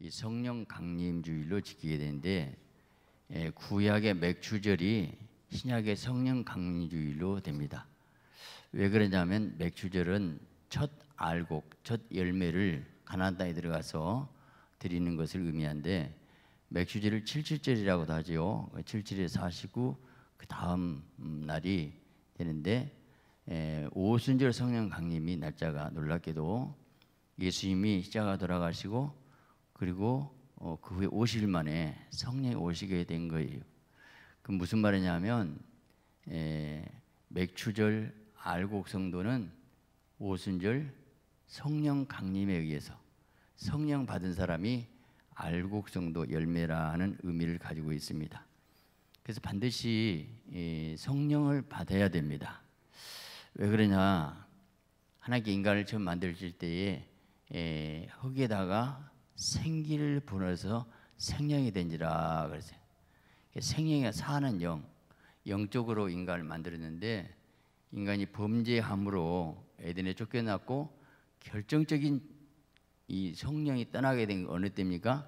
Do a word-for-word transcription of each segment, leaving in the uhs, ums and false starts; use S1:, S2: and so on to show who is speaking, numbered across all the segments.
S1: 이 성령 강림 주일로 지키게 되는데, 예, 구약의 맥추절이 신약의 성령 강림 주일로 됩니다. 왜 그러냐면 맥추절은 첫 알곡, 첫 열매를 가나안 땅에 들어가서 드리는 것을 의미하는데, 맥추절을 칠칠절이라고도 하지요. 칠칠에 사시고 그 다음 날이 되는데, 에, 오순절 성령 강림이 날짜가 놀랍게도 예수님이 십자가 돌아가시고 그리고 어, 그 후에 오십 일 만에 성령이 오시게 된 거예요. 그 무슨 말이냐면 에, 맥추절 알곡 성도는 오순절 성령 강림에 의해서 성령 받은 사람이 알곡 성도 열매라는 의미를 가지고 있습니다. 그래서 반드시 성령을 받아야 됩니다. 왜 그러냐? 하나님께 인간을 처음 만드실 때에 흙에다가 생기를 불어서 생명이 된지라 그랬어요. 생명이 사는 영, 영적으로 인간을 만들었는데, 인간이 범죄함으로 에덴에 쫓겨났고 결정적인 이 성령이 떠나게 된 게 어느 때입니까?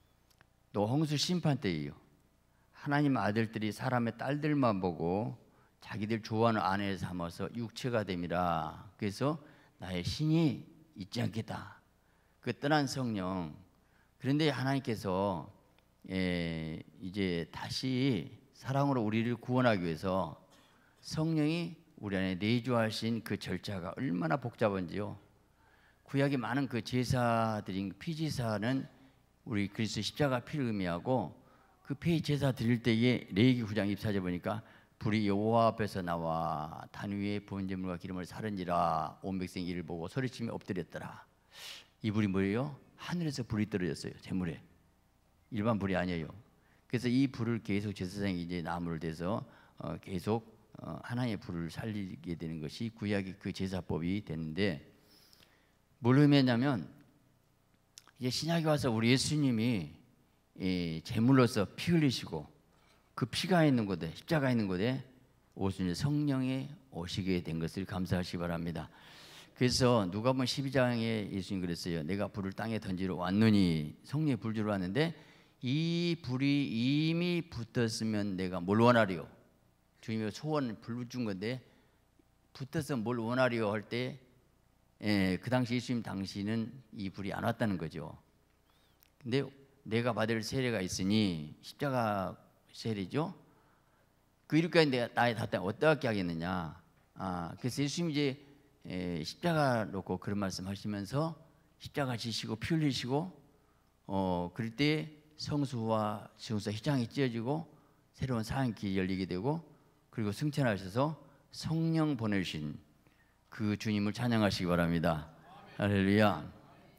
S1: 노홍수 심판 때예요. 하나님 아들들이 사람의 딸들만 보고 자기들 좋아하는 아내 삼아서 육체가 됨이라. 그래서 나의 신이 있지 않겠다. 그 떠난 성령. 그런데 하나님께서 에, 이제 다시 사랑으로 우리를 구원하기 위해서 성령이 우리 안에 내주하신 그 절차가 얼마나 복잡한지요. 구약의 많은 그 제사드린 피제사는 우리 그리스도 십자가 피를 의미하고, 그 피 제사 드릴 때에 레위기 구 장 이십사 절 보니까 불이 여호와 앞에서 나와 단 위에 번제물과 기름을 사른지라 온 백성이 이를 보고 소리치며 엎드렸더라. 이 불이 뭐예요? 하늘에서 불이 떨어졌어요. 제물에. 일반 불이 아니에요. 그래서 이 불을 계속 제사장이 이제 나무를 대서 어, 계속 어, 하나님의 불을 살리게 되는 것이 구약의 그 제사법이 되는데, 뭘 의미하냐면 이제 신약에 와서 우리 예수님이 이 제물로서 피 흘리시고 그 피가 있는 곳에, 십자가 있는 곳에 오순절 성령이 오시게 된 것을 감사하시기 바랍니다. 그래서 누가복음 십이 장에 예수님 그랬어요. 내가 불을 땅에 던지러 왔느니, 성령의 불 주러 왔는데 이 불이 이미 붙었으면 내가 뭘 원하리요? 주님이 소원 불 준 건데 붙어서 뭘 원하리요 할 때, 예, 그 당시 예수님 당시는 이 불이 안 왔다는 거죠. 근데 내가 받을 세례가 있으니, 십자가 세례죠. 그 이렇게 내가 나의 닿다 어떻게 하겠느냐. 아, 그래서 예수님 이제 에, 십자가 놓고 그런 말씀하시면서 십자가 지시고 피 흘리시고, 어 그럴 때 성수와 지성소와 휘장이 찢어지고 새로운 사안길이 열리게 되고, 그리고 승천하셔서 성령 보내신 그 주님을 찬양하시기 바랍니다. 할렐루야.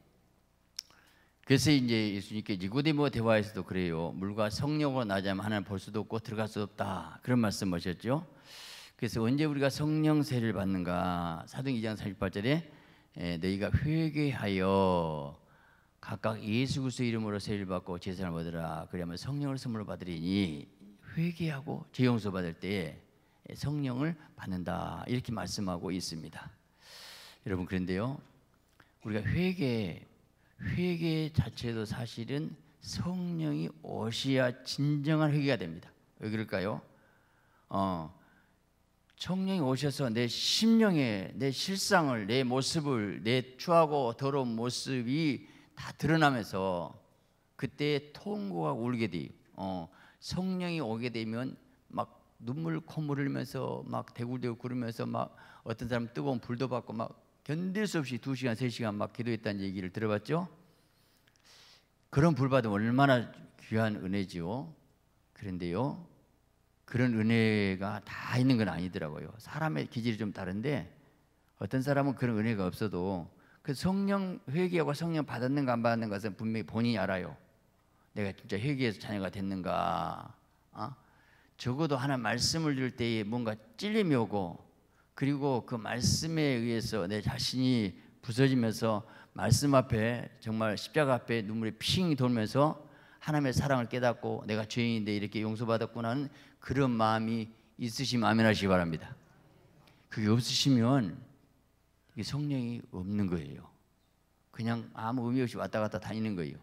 S1: 그래서 이제 예수님께 니고데모와 대화에서도 그래요. 물과 성령으로 나지 않으면 하나님 볼 수도 없고 들어갈 수 없다. 그런 말씀하셨죠. 그래서 언제 우리가 성령 세례를 받는가? 사도행전 이 장 삼십팔 절에 너희가 회개하여 각각 예수 그리스도의 이름으로 세례를 받고 제사를 받으라. 그러면 성령을 선물로 받으리니, 회개하고 죄 용서 받을 때 성령을 받는다. 이렇게 말씀하고 있습니다. 여러분, 그런데요, 우리가 회개 회개 자체도 사실은 성령이 오셔야 진정한 회개가 됩니다. 왜 그럴까요? 어, 성령이 오셔서 내 심령에 내 실상을, 내 모습을, 내 추하고 더러운 모습이 다 드러나면서 그때 통곡하고 울게 돼요. 어, 성령이 오게 되면 막 눈물 콧물 흘리면서 막 대굴대굴 구르면서 막 어떤 사람 뜨거운 불도 받고 막 견딜 수 없이 두 시간 세 시간 막 기도했다는 얘기를 들어봤죠? 그런 불 받으면 얼마나 귀한 은혜지요. 그런데요, 그런 은혜가 다 있는 건 아니더라고요. 사람의 기질이 좀 다른데, 어떤 사람은 그런 은혜가 없어도 그 성령 회개하고 성령 받았는가 안 받았는가 것은 분명히 본인이 알아요. 내가 진짜 회개해서 자녀가 됐는가. 어? 적어도 하나 말씀을 들을 때에 뭔가 찔림이 오고, 그리고 그 말씀에 의해서 내 자신이 부서지면서 말씀 앞에, 정말 십자가 앞에 눈물이 핑 돌면서 하나님의 사랑을 깨닫고 내가 죄인인데 이렇게 용서받았구나는 그런 마음이 있으시면 아멘 하시기 바랍니다. 그게 없으시면 이게 성령이 없는 거예요. 그냥 아무 의미 없이 왔다 갔다 다니는 거예요.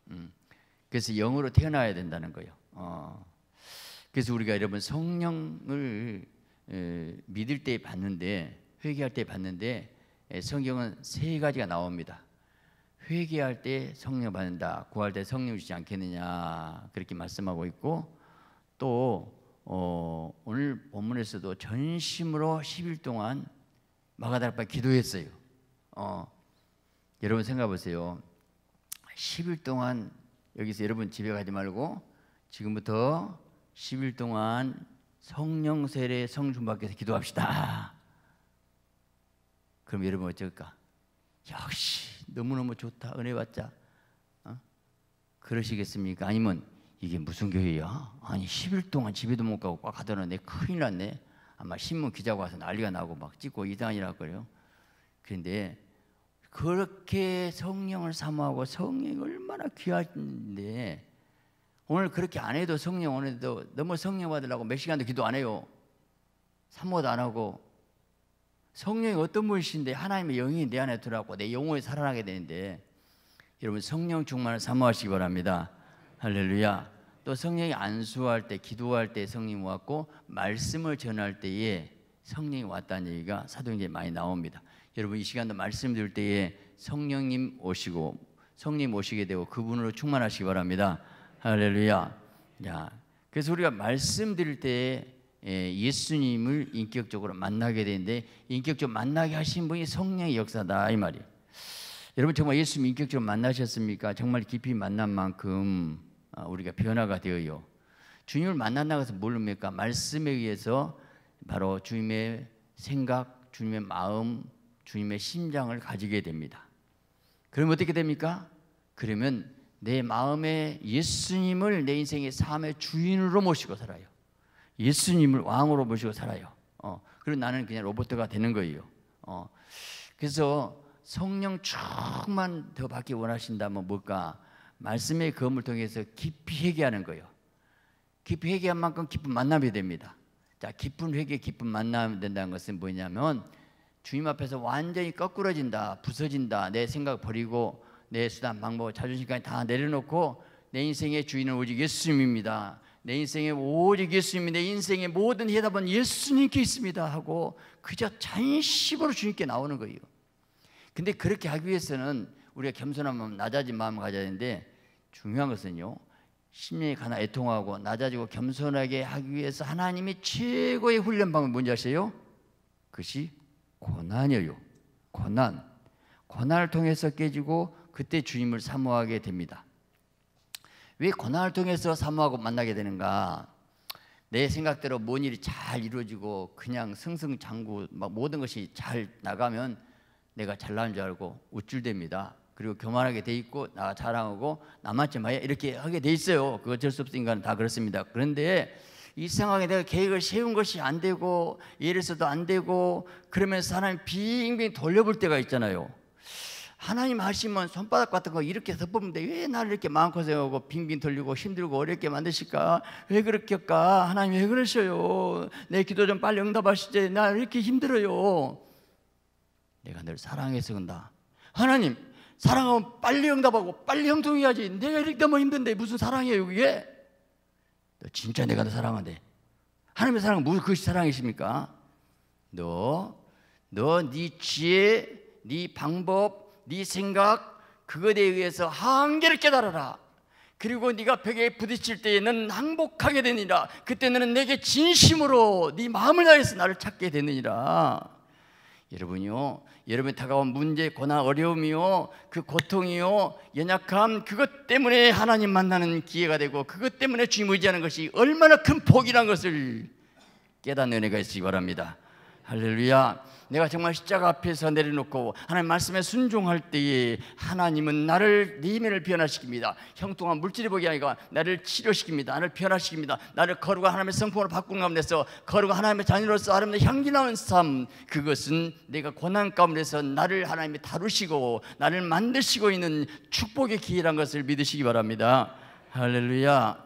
S1: 음. 그래서 영으로 태어나야 된다는 거예요. 어. 그래서 우리가 여러분 성령을 에, 믿을 때 받는데, 회개할 때 받는데, 에, 성경은 세 가지가 나옵니다. 회개할 때 성령 받는다, 구할 때 성령 주지 않겠느냐, 그렇게 말씀하고 있고, 또 어, 오늘 본문에서도 전심으로 십 일 동안 마가다락방 기도했어요. 어, 여러분 생각해 보세요. 십 일 동안 여기서 여러분 집에 가지 말고 지금부터 십 일 동안 성령 세례 성중 받기 위해서 기도합시다. 그럼 여러분 어쩔까? 역시 너무너무 좋다, 은혜 받자. 어? 그러시겠습니까? 아니면 이게 무슨 교회야? 아니 십 일 동안 집에도 못 가고 꽉 가둬놨네, 큰일 났네. 아마 신문 기자가 와서 난리가 나고 막 찍고 이상이라고 그래요. 그런데 그렇게 성령을 사모하고 성령이 얼마나 귀한데, 오늘 그렇게 안 해도 성령 오늘도 너무 성령 받으려고 몇 시간도 기도 안 해요. 사모도 안 하고. 성령이 어떤 분이신데 하나님의 영이 내 안에 들어가고 내 영혼이 살아나게 되는데, 여러분 성령 충만을 사모하시기 바랍니다. 할렐루야. 또 성령이 안수할 때, 기도할 때 성령이 왔고, 말씀을 전할 때에 성령이 왔다는 얘기가 사도행전에 많이 나옵니다. 여러분 이 시간도 말씀 드릴 때에 성령님 오시고, 성령 오시게 되고 그분으로 충만하시기 바랍니다. 할렐루야. 자, 그래서 우리가 말씀 드릴 때에 예수님을 인격적으로 만나게 되는데, 인격적으로 만나게 하신 분이 성령의 역사다 이 말이에요. 여러분 정말 예수님 인격적으로 만나셨습니까? 정말 깊이 만난 만큼 우리가 변화가 되어요. 주님을 만난다고 해서 모릅니까? 말씀에 의해서 바로 주님의 생각, 주님의 마음, 주님의 심장을 가지게 됩니다. 그러면 어떻게 됩니까? 그러면 내 마음에 예수님을 내 인생의 삶의 주인으로 모시고 살아요. 예수님을 왕으로 모시고 살아요. 어, 그리고 나는 그냥 로봇가 되는 거예요. 어, 그래서 성령 충만 더 받기 원하신다면 뭘까? 말씀의 검을 통해서 깊이 회개하는 거예요. 깊이 회개한 만큼 깊은 만남이 됩니다. 자, 깊은 회개, 깊은 만남이 된다는 것은 뭐냐면, 주님 앞에서 완전히 거꾸러진다, 부서진다. 내 생각 버리고 내 수단, 방법, 자존심까지 다 내려놓고 내 인생의 주인은 오직 예수님입니다. 내 인생의 오직 예수님이, 내 인생의 모든 해답은 예수님께 있습니다 하고 그저 전심으로 주님께 나오는 거예요. 근데 그렇게 하기 위해서는 우리가 겸손한 마음, 낮아진 마음을 가져야 되는데, 중요한 것은요, 심령이 가나 애통하고 낮아지고 겸손하게 하기 위해서 하나님이 최고의 훈련 방법이 뭔지 아세요? 그것이 고난이에요. 고난. 고난을 통해서 깨지고 그때 주님을 사모하게 됩니다. 왜 고난을 통해서 사모하고 만나게 되는가? 내 생각대로 뭔 일이 잘 이루어지고 그냥 승승장구 막 모든 것이 잘 나가면 내가 잘나는 줄 알고 우쭐댑니다. 그리고 교만하게 돼 있고 나 자랑하고 나만쯤 해야 이렇게 하게 돼 있어요. 그 어쩔 수 없으 인간은 다 그렇습니다. 그런데 이 상황에 내가 계획을 세운 것이 안 되고 예를 들어도 안 되고 그러면 사람이 빙빙 돌려볼 때가 있잖아요. 하나님 하시면 손바닥 같은 거 이렇게 덮으는데 왜 나를 이렇게 마음고생하고 빙빙 돌리고 힘들고 어렵게 만드실까? 왜 그렇게 할까? 하나님 왜 그러셔요? 내 기도 좀 빨리 응답하시지. 나 이렇게 힘들어요. 내가 늘 사랑해서 그런다. 하나님 사랑하면 빨리 응답하고 빨리 형통해야지. 내가 이렇게 너무 힘든데 무슨 사랑이에요 그게? 너 진짜 내가 너 사랑한대. 하나님의 사랑은 무슨 그것이 사랑이십니까? 너, 너 네 지혜, 네 방법, 네 생각 그것에 의해서 한계를 깨달아라. 그리고 네가 벽에 부딪힐 때에 너는 항복하게 되느니라. 그때 너는 내게 진심으로 네 마음을 다해서 나를 찾게 되느니라. 여러분이요, 여러분이 다가온 문제, 고난, 어려움이요, 그 고통이요, 연약함, 그것 때문에 하나님 만나는 기회가 되고 그것 때문에 주님 의지하는 것이 얼마나 큰 복이란 것을 깨닫는 은혜가 있으시기 바랍니다. 할렐루야. 내가 정말 십자가 앞에서 내려놓고 하나님 말씀에 순종할 때에 하나님은 나를 네 면을 변화시킵니다. 형통한 물질의 복이 아니라 나를 치료시킵니다. 나를 변화시킵니다. 나를 거룩한 하나님의 성품으로 바꾸는 가운데서 거룩한 하나님의 자녀로서 하나님의 향기 나는 삶, 그것은 내가 고난 가운데서 나를 하나님이 다루시고 나를 만드시고 있는 축복의 기회란 것을 믿으시기 바랍니다. 할렐루야.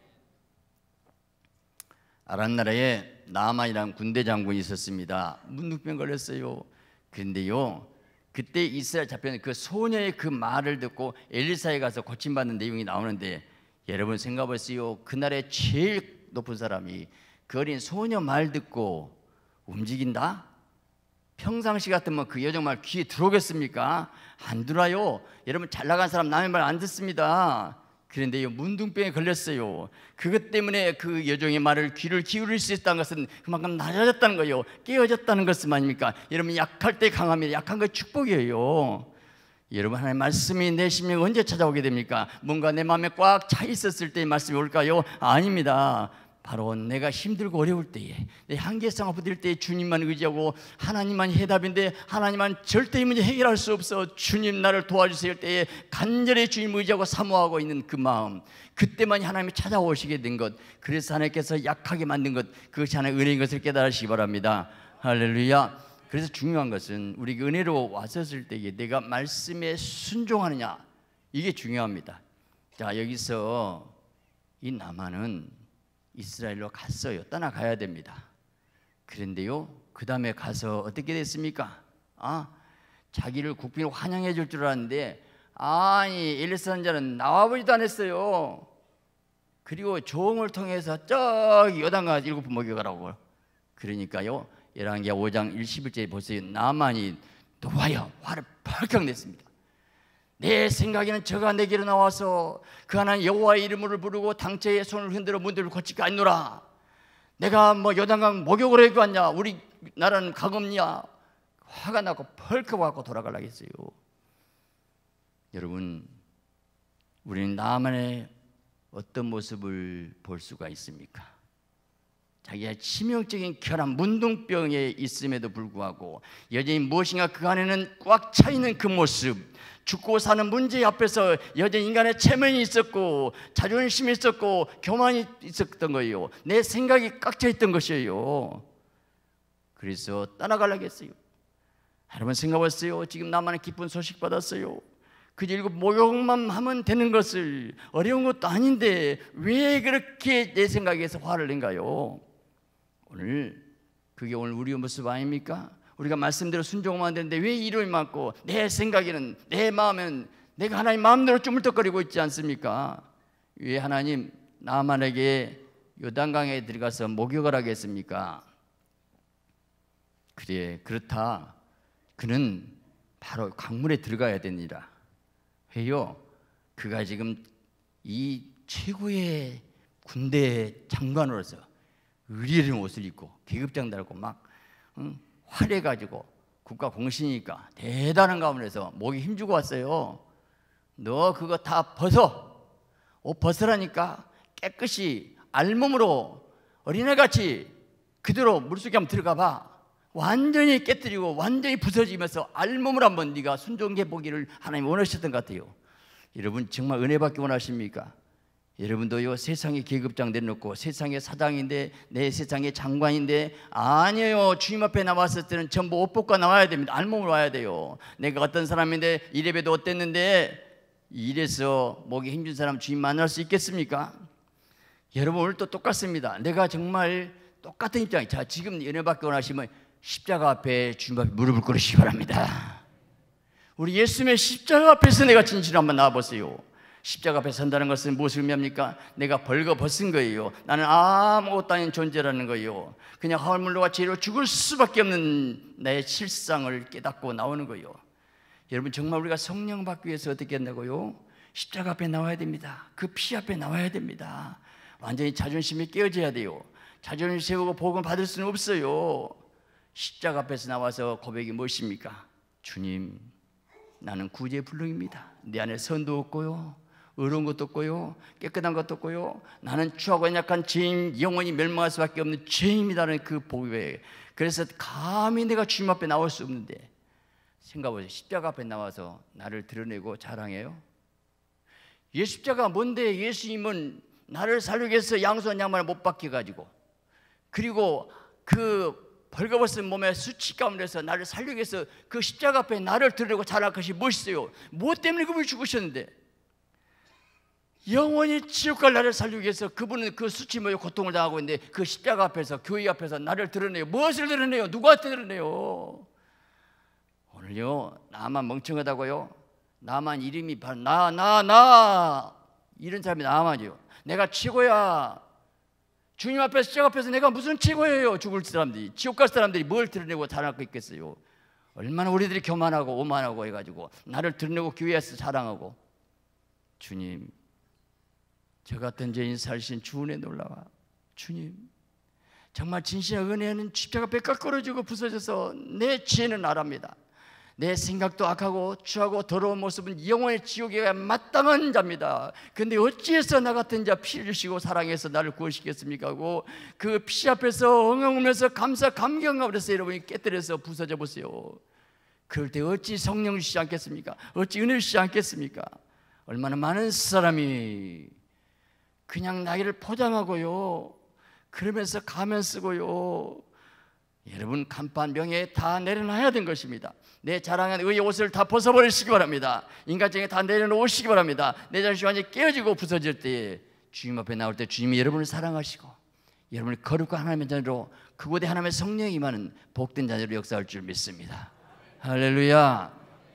S1: 아람 나라에 나아만이라는 군대 장군이 있었습니다. 문둥병 걸렸어요. 그런데요, 그때 이스라엘 잡혀는 그 소녀의 그 말을 듣고 엘리사에 가서 고침받는 내용이 나오는데, 여러분 생각해보세요. 그날의 제일 높은 사람이 그 어린 소녀 말 듣고 움직인다? 평상시 같으면 그 여정 말 귀에 들어오겠습니까? 안 들어요. 여러분 잘 나간 사람 남의 말 안 듣습니다. 그런데 문둥병에 걸렸어요. 그것 때문에 그 여종의 말을 귀를 기울일 수 있다는 것은 그만큼 낮아졌다는 거예요. 깨어졌다는 것은 아닙니까? 여러분 약할 때 강합니다. 약한 거 축복이에요. 여러분 하나님의 말씀이 내 심령에 언제 찾아오게 됩니까? 뭔가 내 마음에 꽉 차 있었을 때의 말씀이 올까요? 아닙니다. 바로 내가 힘들고 어려울 때에, 내 한계성을 부딪힐 때에 주님만 의지하고 하나님만 해답인데 하나님만 절대 이 문제 해결할 수 없어, 주님 나를 도와주세요 할 때에 간절히 주님 의지하고 사모하고 있는 그 마음, 그때만이 하나님이 찾아오시게 된 것, 그래서 하나님께서 약하게 만든 것, 그것이 하나님의 은혜인 것을 깨달으시기 바랍니다. 할렐루야. 그래서 중요한 것은 우리 은혜로 왔었을 때에 내가 말씀에 순종하느냐, 이게 중요합니다. 자, 여기서 이 나만은 이스라엘로 갔어요. 떠나가야 됩니다. 그런데요, 그 다음에 가서 어떻게 됐습니까? 아, 자기를 국빈으로 환영해 줄 줄 알았는데, 아니 엘리사 선지자는 나와보지도 않았어요. 그리고 조응을 통해서 저기 요단강 일곱 번 먹여가라고. 그러니까요, 열왕기하 오 장 십일 절에 보세요. 나만이 노하여 화를 펄컥 냈습니다. 내 생각에는 저가 내게로 나와서 그 하나님 여호와의 이름을 부르고 당체의 손을 흔들어 문들을 고치게 아니노라. 내가 뭐 요단강 목욕을 해고 왔냐, 우리 나라는 가없냐. 화가 나고 펄컥 갖고 돌아가려고 했어요. 여러분, 우리는 나만의 어떤 모습을 볼 수가 있습니까? 자기가 치명적인 결함, 문둥병에 있음에도 불구하고 여전히 무엇인가 그 안에는 꽉 차 있는 그 모습, 죽고 사는 문제 앞에서 여전히 인간의 체면이 있었고 자존심이 있었고 교만이 있었던 거예요. 내 생각이 꽉 차 있던 것이에요. 그래서 떠나가려고 했어요. 여러분 생각해보세요. 지금 나만의 기쁜 소식 받았어요. 그저 일곱 목욕만 하면 되는 것을, 어려운 것도 아닌데 왜 그렇게 내 생각에서 화를 낸가요? 오늘 그게 오늘 우리의 모습 아닙니까? 우리가 말씀대로 순종하면 되는데 왜 이름이 많고 내 생각에는, 내 마음에는 내가 하나님 마음대로 쭈물떡거리고 있지 않습니까? 왜 하나님 나만에게 요단강에 들어가서 목욕을 하겠습니까? 그래, 그렇다. 그는 바로 강물에 들어가야 되니라. 왜요? 그가 지금 이 최고의 군대 장관으로서 의리의 옷을 입고 계급장 달고 막 응? 화려해가지고 국가 공신이니까 대단한 가문에서 목에 힘주고 왔어요. 너 그거 다 벗어. 옷 벗으라니까. 깨끗이 알몸으로 어린애같이 그대로 물속에 한번 들어가 봐. 완전히 깨뜨리고 완전히 부서지면서 알몸을 한번 네가 순종해 보기를 하나님 원하셨던 것 같아요. 여러분 정말 은혜 받기 원하십니까? 여러분도요, 세상의 계급장 내놓고 세상의 사장인데, 내 세상의 장관인데, 아니에요. 주님 앞에 나왔을 때는 전부 옷 벗고 나와야 됩니다. 알몸으로 와야 돼요. 내가 어떤 사람인데 이래봬도 어땠는데 이래서 목에 힘준 사람 주님 만날 수 있겠습니까? 여러분 오늘도 똑같습니다. 내가 정말 똑같은 입장이, 자 지금 은혜 받기 원하시면 십자가 앞에 주님 앞에 무릎을 꿇으시기 바랍니다. 우리 예수님의 십자가 앞에서 내가 진실로 한번 나와보세요. 십자가 앞에 선다는 것은 무엇을 의미합니까? 내가 벌거벗은 거예요. 나는 아무것도 아닌 존재라는 거예요. 그냥 하울물로가 죄로 죽을 수밖에 없는 나의 실상을 깨닫고 나오는 거예요. 여러분 정말 우리가 성령 받기 위해서 어떻게 한다고요? 십자가 앞에 나와야 됩니다. 그 피 앞에 나와야 됩니다. 완전히 자존심이 깨어져야 돼요. 자존심 세우고 복음 받을 수는 없어요. 십자가 앞에서 나와서 고백이 무엇입니까? 주님, 나는 구제불능입니다. 내 안에 선도 없고요, 의로운 것도 없고요, 깨끗한 것도 없고요, 나는 추하고 연약한 죄인, 영원히 멸망할 수밖에 없는 죄인이라는 그 고백. 그래서 감히 내가 주님 앞에 나올 수 없는데, 생각해보세요. 십자가 앞에 나와서 나를 드러내고 자랑해요? 예수 십자가 뭔데? 예수님은 나를 살리기 위해서 양손 양말을 못 박혀가지고, 그리고 그 벌거벗은 몸에 수치 가운데서 나를 살리기 위해서 그 십자가 앞에 나를 드러내고 자랑할 것이 무엇이세요? 무엇 때문에 그분이 죽으셨는데? 영원히 지옥 갈 나를 살리기 위해서 그분은 그 수치모여 고통을 당하고 있는데, 그 십자가 앞에서, 교회 앞에서 나를 드러내요. 무엇을 드러내요? 누구한테 드러내요? 오늘 오늘요, 나만 멍청하다고요? 나만 이름이 바로 나, 나, 나 이런 사람이 나만이요. 내가 최고야. 주님 앞에서, 시작 앞에서 내가 무슨 최고예요? 죽을 사람들이, 지옥 갈 사람들이 뭘 드러내고 자랑하고 있겠어요? 얼마나 우리들이 교만하고 오만하고 해가지고 나를 드러내고 교회에서 자랑하고. 주님, 저 같은 죄인 살신 주 은혜 놀라와. 주님, 정말 진실한 은혜는 십자가 뼈가 끊어지고 부서져서 내 죄는 알합니다. 내 생각도 악하고 추하고 더러운 모습은 영원의 지옥에 가야 마땅한 자입니다. 그런데 어찌해서 나 같은 자 피를 주시고 사랑해서 나를 구원시켰습니까 하고 그 피 앞에서 엉엉울면서 감사 감격하고 그래서 여러분이 깨뜨려서 부서져 보세요. 그럴 때 어찌 성령 주시지 않겠습니까? 어찌 은혜 주시지 않겠습니까? 얼마나 많은 사람이 그냥 나이를 포장하고요, 그러면서 가면 쓰고요. 여러분, 간판 명예에 다 내려놔야 된 것입니다. 내 자랑한 의의 옷을 다 벗어버리시기 바랍니다. 인간적인 다 내려놓으시기 바랍니다. 내 자신이 완전히 깨어지고 부서질 때 주님 앞에 나올 때 주님이 여러분을 사랑하시고 여러분을 거룩한 하나님의 자녀로, 그곳에 하나님의 성령이 임하는 복된 자녀로 역사할 줄 믿습니다. 할렐루야.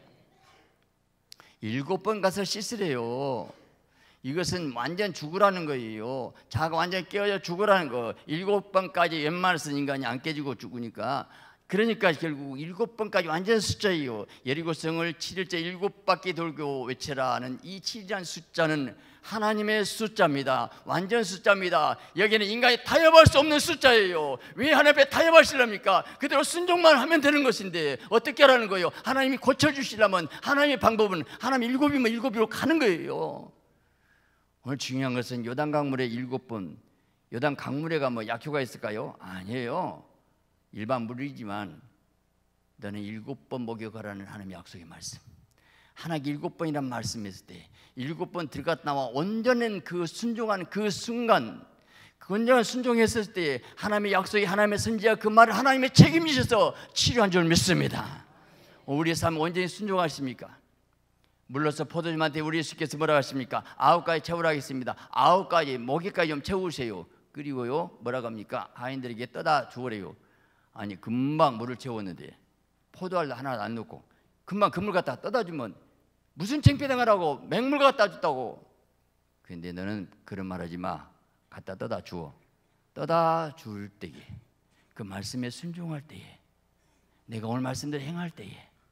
S1: 일곱 번 가서 씻으래요. 이것은 완전 죽으라는 거예요. 자가 완전 깨어져 죽으라는 거. 일곱 번까지 웬만해서는 인간이 안 깨지고 죽으니까, 그러니까 결국 일곱 번까지 완전 숫자예요. 여리고성을 칠 일째 일곱 바퀴 돌고 외쳐라 하는 이 칠이라는 숫자는 하나님의 숫자입니다. 완전 숫자입니다. 여기는 인간이 타협할 수 없는 숫자예요. 왜 하나님 앞에 타협하시렵니까? 그대로 순종만 하면 되는 것인데 어떻게 하라는 거예요? 하나님이 고쳐주시려면 하나님의 방법은 하나님 일곱이면 일곱이로 가는 거예요. 오늘 중요한 것은 요단 강물에 일곱 번, 요단 강물에가 뭐 약효가 있을까요? 아니에요. 일반 물이지만 너는 일곱 번 목욕하라는 하나님의 약속의 말씀. 하나님 일곱 번이란 말씀했을 때 일곱 번 들어갔다 나와 온전한 그 순종한 그 순간, 그 온전한 순종했을 때 하나님의 약속이, 하나님의 선지자 그 말을 하나님의 책임지셔서 치료한 줄 믿습니다. 우리의 삶 온전히 순종하십니까? 물러서 포도주한테 우리 예수께서 뭐라고 하십니까? 아홉 가지 채우라 하겠습니다. 아홉 가지, 모기까지 좀 채우세요. 그리고요, 뭐라고 합니까? 하인들에게 떠다 주으래요. 아니, 금방 물을 채웠는데 포도알 하나 안 넣고 금방 그물 갖다 떠다 주면 무슨 창피당하라고 맹물 갖다 줬다고. 그런데 너는 그런 말 하지 마. 갖다 떠다 주어. 떠다 줄 때에, 그 말씀에 순종할 때에, 내가 오늘 말씀대로 행할 때에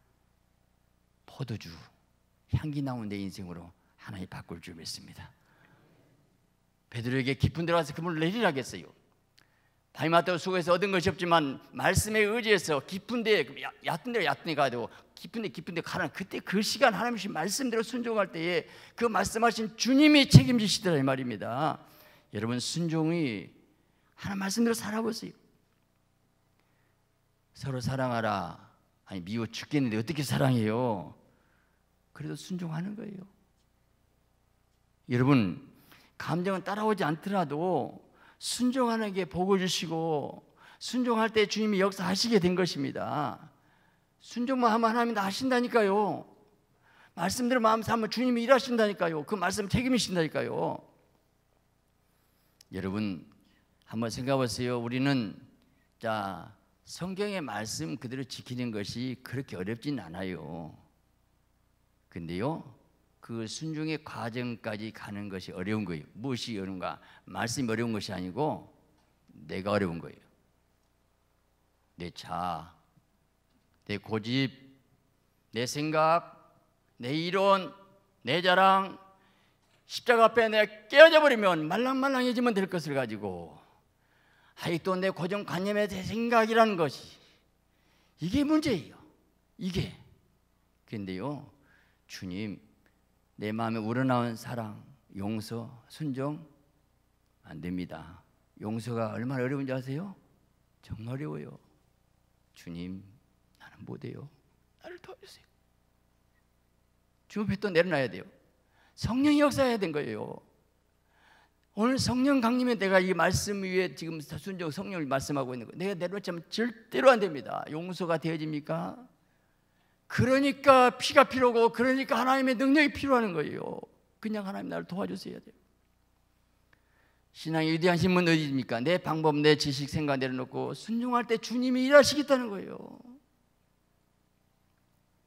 S1: 포도주 향기 나온 내 인생으로 하나님 바꿀 줄 믿습니다. 베드로에게 깊은 데로 가서 그물을 내리라겠어요. 바이마타고 수고해서 얻은 것이 없지만 말씀에 의지해서 깊은 데, 얕은 데로 얕은 데 가도 깊은 데 깊은 데 가라. 그때 그 시간 하나님 주신 말씀대로 순종할 때에 그 말씀하신 주님이 책임지시더라 이 말입니다. 여러분, 순종이 하나님 말씀대로 살아보세요. 서로 사랑하라. 아니, 미워 죽겠는데 어떻게 사랑해요? 그래도 순종하는 거예요. 여러분, 감정은 따라오지 않더라도 순종하는 게 복을 주시고 순종할 때 주님이 역사하시게 된 것입니다. 순종만 하면 하나님이 다 하신다니까요. 말씀대로 마음 삼으면 주님이 일하신다니까요. 그 말씀 책임이신다니까요. 여러분, 한번 생각해 보세요. 우리는 자 성경의 말씀 그대로 지키는 것이 그렇게 어렵진 않아요. 근데요, 그 순종의 과정까지 가는 것이 어려운 거예요. 무엇이 어려운가? 말씀이 어려운 것이 아니고 내가 어려운 거예요. 내 자, 내 고집, 내 생각, 내 이론, 내 자랑, 십자가 앞에 내가 깨어져 버리면 말랑말랑해지면 될 것을 가지고 아직도 내 고정관념의 내 생각이라는 것이, 이게 문제예요. 이게. 그런데요, 주님, 내 마음에 우러나온 사랑, 용서, 순종 안 됩니다. 용서가 얼마나 어려운지 아세요? 정말 어려워요. 주님, 나는 못해요. 나를 도와주세요. 주님 앞에 또 내려놔야 돼요. 성령이 역사해야 된 거예요. 오늘 성령 강림에 내가 이 말씀 위에 지금 순종 성령을 말씀하고 있는 거예요. 내가 내려놓자면 절대로 안 됩니다. 용서가 되어집니까? 그러니까 피가 필요하고, 그러니까 하나님의 능력이 필요한 거예요. 그냥 하나님 나를 도와주셔야 돼요. 신앙의 위대하신 분은 어디입니까? 내 방법, 내 지식, 생각 내려놓고 순종할 때 주님이 일하시겠다는 거예요.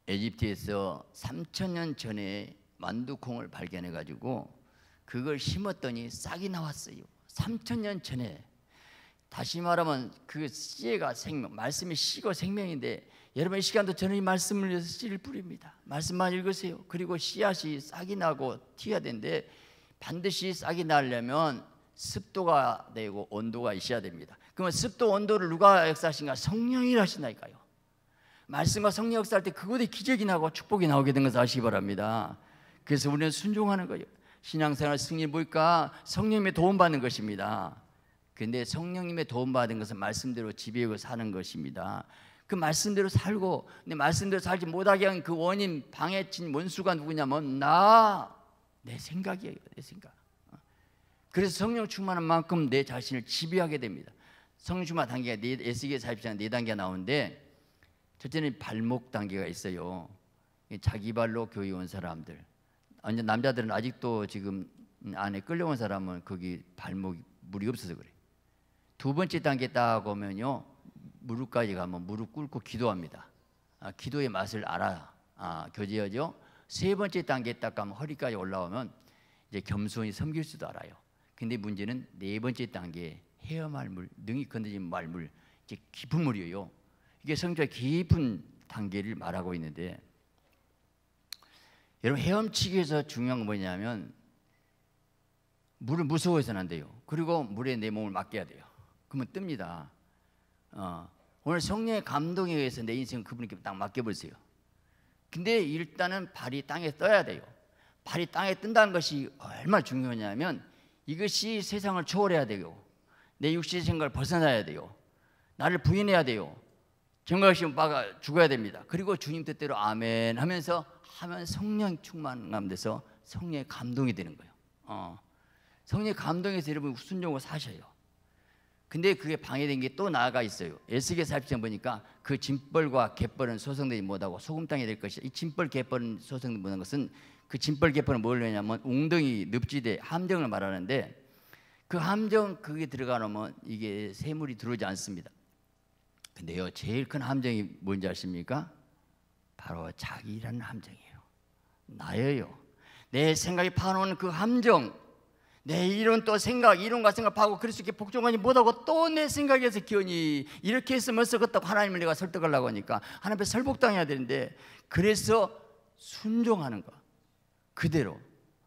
S1: 에집트에서 삼천 년 전에 만두콩을 발견해 가지고 그걸 심었더니 싹이 나왔어요. 삼천 년 전에. 다시 말하면 그 씨가 생명, 말씀이 씨고 생명인데 여러분 이 시간도 저는 이 말씀을 위해서 씨를 뿌립니다. 말씀만 읽으세요. 그리고 씨앗이 싹이 나고 튀어야 되는데 반드시 싹이 나려면 습도가 되고 온도가 있어야 됩니다. 그러면 습도 온도를 누가 역사하신가? 성령이 하신다니까요. 말씀과 성령 역사할 때 그곳에 기적이 나고 축복이 나오게 된 것을 아시기 바랍니다. 그래서 우리는 순종하는 거예요. 신앙생활 승리 뭘까? 성령님의 도움받는 것입니다. 그런데 성령님의 도움받은 것은 말씀대로 지배하고 사는 것입니다. 그 말씀대로 살고, 근데 말씀대로 살지 못하게 한 그 원인, 방해친 원수가 누구냐면 나, 내 생각이에요. 내 생각. 그래서 성령 충만한 만큼 내 자신을 지배하게 됩니다. 성령 충만 단계가 에스겔 사십칠 장 네 단계가 나오는데, 첫째는 발목 단계가 있어요. 자기 발로 교회 온 사람들, 남자들은 아직도 지금 안에 끌려온 사람은 거기 발목 물이 없어서 그래. 두 번째 단계 딱 오면요, 무릎까지 가면 무릎 꿇고 기도합니다. 아, 기도의 맛을 알아. 아, 교제하죠. 세 번째 단계 딱 가면 허리까지 올라오면 이제 겸손히 섬길 수도 알아요. 근데 문제는 네 번째 단계 헤엄할 물, 능히 건드진 말물, 이제 깊은 물이에요. 이게 성경의 깊은 단계를 말하고 있는데, 여러분 헤엄치기에서 중요한 건 뭐냐면 물을 무서워해서는 안 돼요. 그리고 물에 내 몸을 맡겨야 돼요. 그러면 뜹니다. 어, 오늘 성령의 감동에 의해서 내 인생을 그분께 딱 맡겨보세요. 근데 일단은 발이 땅에 떠야 돼요. 발이 땅에 뜬다는 것이 얼마나 중요하냐면 이것이 세상을 초월해야 돼요. 내 육신의 생각을 벗어나야 돼요. 나를 부인해야 돼요. 정각심 빠가 죽어야 됩니다. 그리고 주님 뜻대로 아멘 하면서 하면 성령 충만감 돼서 성령의 감동이 되는 거예요. 어. 성령의 감동에서 여러분 순종을 사셔요. 근데 그게 방해된 게 또 나아가 있어요. 에스겔 사십칠 장 보니까 그 짐벌과 갯벌은 소성되지 못하고 소금 땅이 될 것이다. 이 짐벌 갯벌은 소성되지 못한 것은 그 짐벌 갯벌은 뭘 왜냐면 웅덩이 늪지대 함정을 말하는데, 그 함정 그게 들어가 놓으면 이게 새물이 들어오지 않습니다. 근데요, 제일 큰 함정이 뭔지 아십니까? 바로 자기라는 함정이에요. 나예요. 내 생각이 파놓은 그 함정, 내 이론 또 생각, 이론과 생각하고 그럴 수 있게 복종하지 못하고 또 내 생각에서 기원이 이렇게 했으면 썩었다고 하나님을 내가 설득하려고 하니까 하나님 앞에 설복당해야 되는데, 그래서 순종하는 거 그대로,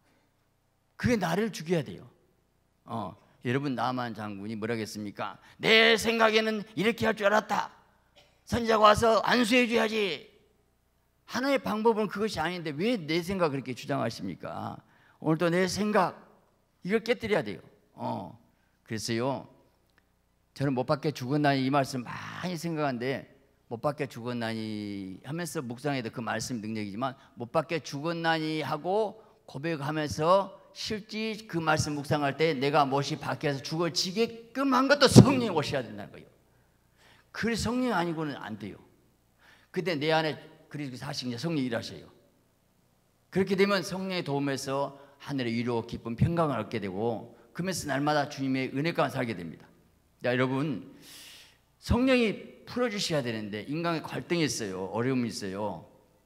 S1: 그게 나를 죽여야 돼요. 어, 여러분 나만 장군이 뭐라고 했습니까? 내 생각에는 이렇게 할 줄 알았다. 선지자가 와서 안수해 줘야지. 하나의 방법은 그것이 아닌데 왜 내 생각 그렇게 주장하십니까? 오늘도 내 생각 이걸 깨뜨려야 돼요. 어, 그래서요, 저는 못 밖에 죽었나니 이 말씀 많이 생각하는데, 못 밖에 죽었나니 하면서 묵상해도 그 말씀 능력이지만 못 밖에 죽었나니 하고 고백하면서 실제 그 말씀 묵상할 때 내가 못이 밖에서 죽어지게끔 한 것도 성령이 오셔야 된다는 거예요. 그 성령이 아니고는 안 돼요. 근데 내 안에 그리스도 사시는 성령이 일하셔요. 그렇게 되면 성령의 도움에서 하늘의 위로 기쁨 평강을 얻게 되고, 그러면서 날마다 주님의 은혜 가운데 살게 됩니다. 자, 여러분 성령이 풀어주셔야 되는데 인간의 갈등이 있어요. 어려움이 있어요.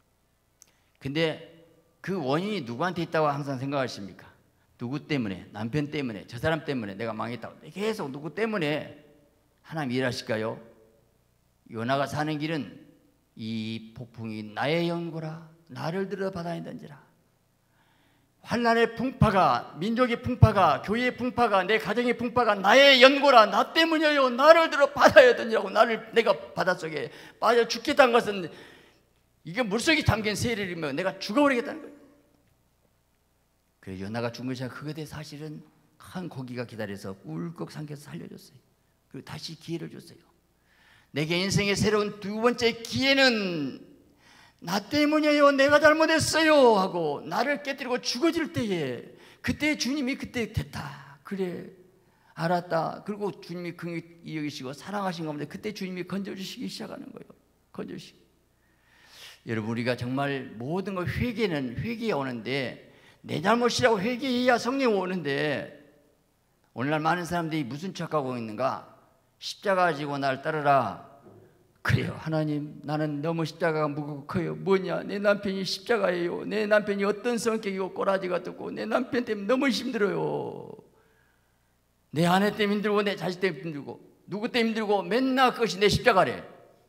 S1: 근데 그 원인이 누구한테 있다고 항상 생각하십니까? 누구 때문에? 남편 때문에? 저 사람 때문에 내가 망했다고 계속 누구 때문에 하나님 일하실까요? 요나가 사는 길은 이 폭풍이 나의 연고라, 나를 들어 바다에 던지라. 환난의 풍파가, 민족의 풍파가, 교회의 풍파가, 내 가정의 풍파가 나의 연고라, 나 때문이에요. 나를 들어 바다에 던지라고. 나를 내가 바닷속에 빠져 죽겠다는 것은 이게 물속에 잠긴 세리면 내가 죽어버리겠다는 거예요. 그래서 요나가 죽은 것이 아니라 그것에 대해 사실은 큰 고기가 기다려서 꿀꺽 삼켜서 살려줬어요. 그리고 다시 기회를 줬어요. 내게 인생의 새로운 두 번째 기회는 나 때문이에요. 내가 잘못했어요 하고 나를 깨뜨리고 죽어질 때에, 그때 주님이 그때 됐다. 그래 알았다. 그리고 주님이 긍휼히 여기시고 사랑하신 가운데 그때 주님이 건져주시기 시작하는 거예요. 건져주시기. 여러분 우리가 정말 모든 걸 회개는 회개에 오는데, 내 잘못이라고 회개해야 성령이 오는데, 오늘날 많은 사람들이 무슨 척하고 있는가? 십자가 지고 날 따르라.
S2: 그래요. 하나님, 나는 너무 십자가가 무겁고 커요. 뭐냐? 내 남편이 십자가예요. 내 남편이 어떤 성격이고 꼬라지 같고 내 남편 때문에 너무 힘들어요. 내 아내 때문에 힘들고 내 자식 때문에 힘들고 누구 때문에 힘들고 맨날 그것이 내 십자가래.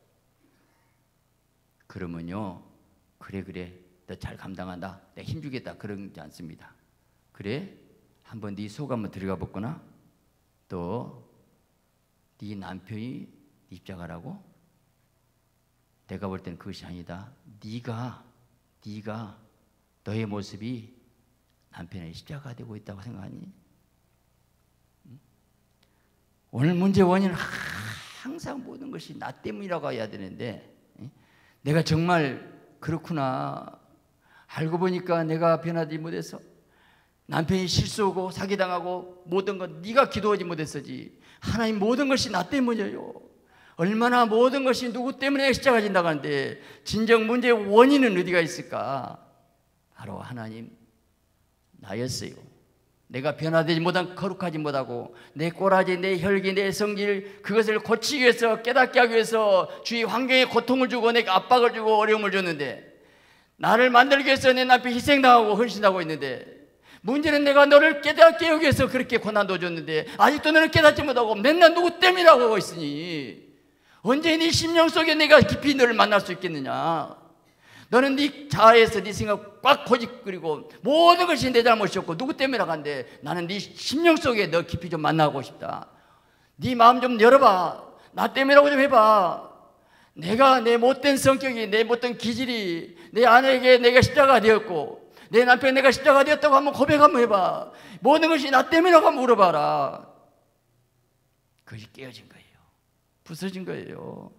S2: 그러면요, 그래 그래 너 잘 감당한다, 내가 힘주겠다, 그러지 않습니다. 그래? 한번 네 속 한번 들어가 봤구나? 또 네 남편이 십자가라고? 내가 볼 때는 그것이 아니다. 네가 네가 너의 모습이 남편의 십자가가 되고 있다고 생각하니? 응? 오늘 문제 원인은 항상 모든 것이 나 때문이라고 해야 되는데, 응? 내가 정말 그렇구나, 알고 보니까 내가 변하지 못해서 남편이 실수하고 사기당하고 모든 것 네가 기도하지 못했어지. 하나님, 모든 것이 나 때문이에요. 얼마나 모든 것이 누구 때문에 십자가 진다고 하는데 진정 문제의 원인은 어디가 있을까? 바로 하나님, 나였어요. 내가 변화되지 못한, 거룩하지 못하고 내 꼬라지, 내 혈기, 내 성질, 그것을 고치기 위해서, 깨닫게 하기 위해서 주위 환경에 고통을 주고 내가 압박을 주고 어려움을 줬는데, 나를 만들기 위해서 내 남편이 희생당하고 헌신하고 있는데, 문제는 내가 너를 깨닫게 하기 위해서 그렇게 고난도 줬는데 아직도 너는 깨닫지 못하고 맨날 누구 때문이라고 하고 있으니 언제 네 심령 속에 내가 깊이 너를 만날 수 있겠느냐? 너는 네 자아에서 네 생각 꽉 고집거리고 모든 것이 내 잘못이었고 누구 때문이라고 하는데, 나는 네 심령 속에 너 깊이 좀 만나고 싶다. 네 마음 좀 열어봐. 나 때문이라고 좀 해봐. 내가 내 못된 성격이, 내 못된 기질이 내 아내에게 내가 십자가가 되었고 내 남편이 내가 십자가가 되었다고 한번 고백 한번 해봐. 모든 것이 나 때문이라고 한번 물어봐라. 그것이 깨어진 거예요. 부서진 거예요.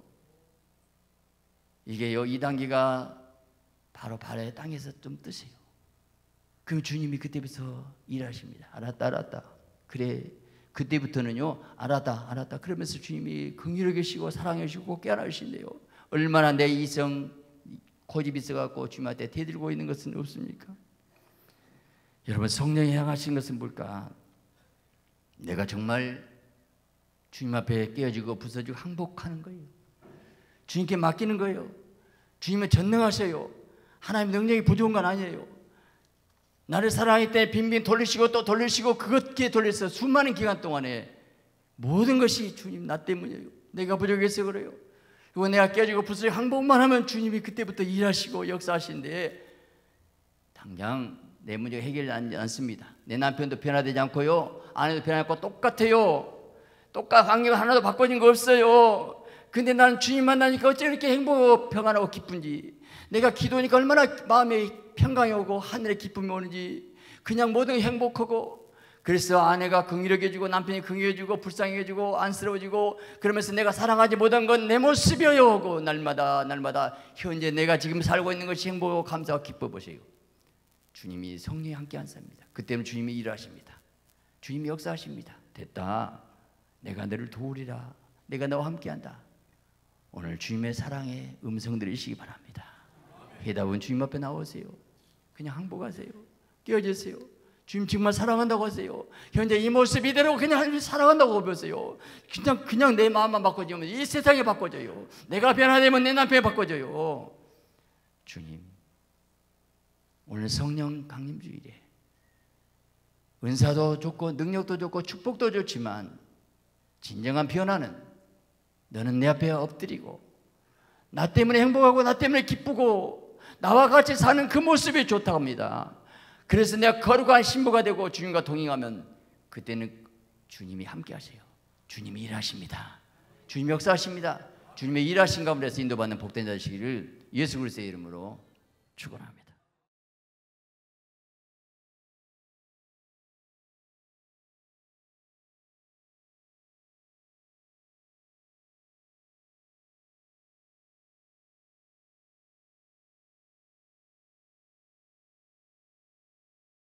S2: 이게요, 이 단계가 바로 발의 땅에서 좀 뜨세요. 그럼 주님이 그때부터 일하십니다. 알았다 알았다. 그래, 그때부터는요, 알았다 알았다 그러면서 주님이 긍휼히 계시고 사랑해 주시고 깨어나신대요. 얼마나 내 이성 고집이 있어갖고 주님한테 대들고 있는 것은 없습니까? 여러분, 성령이 향하신 것은 뭘까? 내가 정말 주님 앞에 깨어지고 부서지고 항복하는 거예요. 주님께 맡기는 거예요. 주님은 전능하세요. 하나님 능력이 부족한 건 아니에요. 나를 사랑할 때 빙빙 돌리시고 또 돌리시고 그것께 돌려서 수많은 기간 동안에 모든 것이 주님 나 때문이에요. 내가 부족해서 그래요. 그리고 내가 깨지고 부서지고 항복만 하면 주님이 그때부터 일하시고 역사하시는데, 당장 내 문제가 해결되지 않습니다. 내 남편도 변화되지 않고요, 아내도 변화되지 않고 똑같아요. 똑같은 관계가 하나도 바꿔진 거 없어요. 근데 나는 주님 만나니까 어째 이렇게 행복하고 평안하고 기쁜지, 내가 기도하니까 얼마나 마음에 평강이 오고 하늘에 기쁨이 오는지, 그냥 모든 게 행복하고, 그래서 아내가 긍휼하게 해주고 남편이 긍휼해 주고 불쌍히 해주고 안쓰러워지고, 그러면서 내가 사랑하지 못한 건 내 모습이에요 하고 날마다 날마다 현재 내가 지금 살고 있는 것이 행복하고 감사하고 기뻐 보세요. 주님이 성령이 함께 하십니다. 그때는 주님이 일하십니다. 주님이 역사하십니다. 됐다, 내가 너를 도우리라, 내가 너와 함께한다. 오늘 주님의 사랑의 음성 들으시기 바랍니다. 해답은 주님 앞에 나오세요. 그냥 항복하세요. 깨어지세요. 주님 정말 사랑한다고 하세요. 현재 이 모습 이대로 그냥 사랑한다고 보세요. 그냥 그냥 내 마음만 바꿔지면 이 세상이 바꿔져요. 내가 변화되면 내 남편이 바꿔져요. 주님, 오늘 성령 강림 주일에 은사도 좋고 능력도 좋고 축복도 좋지만 진정한 변화는 너는 내 앞에 엎드리고 나 때문에 행복하고 나 때문에 기쁘고 나와 같이 사는 그 모습이 좋다고 합니다. 그래서 내가 거룩한 신부가 되고 주님과 동행하면 그때는 주님이 함께 하세요. 주님이 일하십니다. 주님이 역사하십니다. 주님의 일하신 가운데서 인도받는 복된 자시기를 예수 그리스도의 이름으로 축원합니다.